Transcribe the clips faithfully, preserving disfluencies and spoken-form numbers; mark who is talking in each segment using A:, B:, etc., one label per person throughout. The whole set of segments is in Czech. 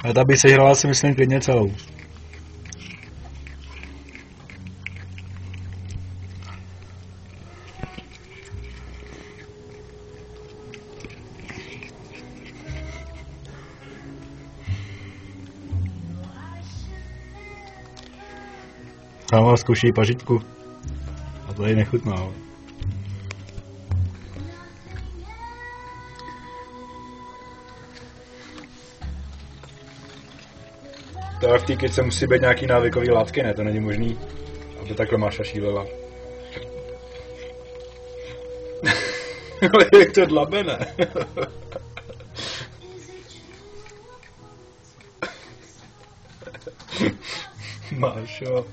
A: A ta by se hrála, si myslím, klidně celou. Kámo, zkouší pařitku. A to jej nechutná. To v té kytce musí být nějaký návykový látky, ne? To není možný, aby takhle Máša šílela. Ale jak to dlabe, ne? Mášo.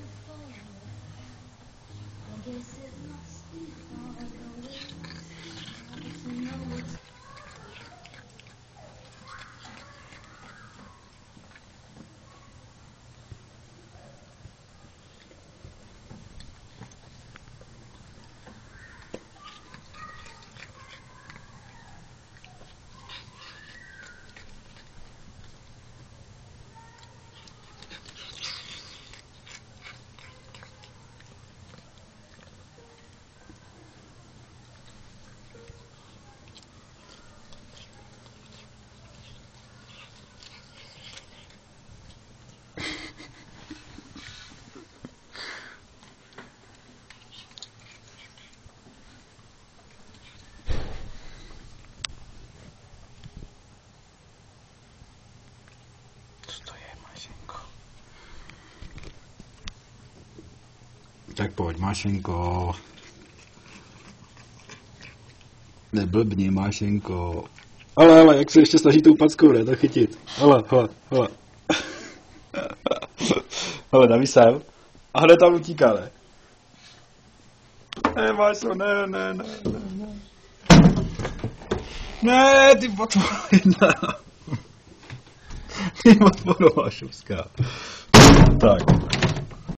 A: Tak pojď, Mášenko. Neblbni, Mášenko. Ale, ale, jak se ještě snaží tou packou, ne, to chytit. Hele, hele, hele. Hele, daví sem. A hned tam utíká, ne? Ne, Mášo, ne, ne, ne, ne, ne. Ne, ty potvoro jedna. Ty potvoro, Mášovská. Tak.